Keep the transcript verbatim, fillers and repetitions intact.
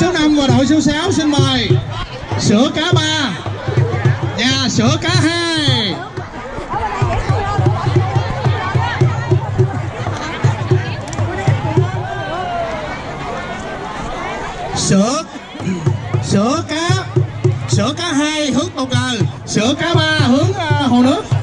số năm và đội số sáu xin mời sữa cá ba và sữa cá hai. Sữa sữa cá sữa cá hai hướng bầu cờ, sữa cá ba hướng uh, hồ nước.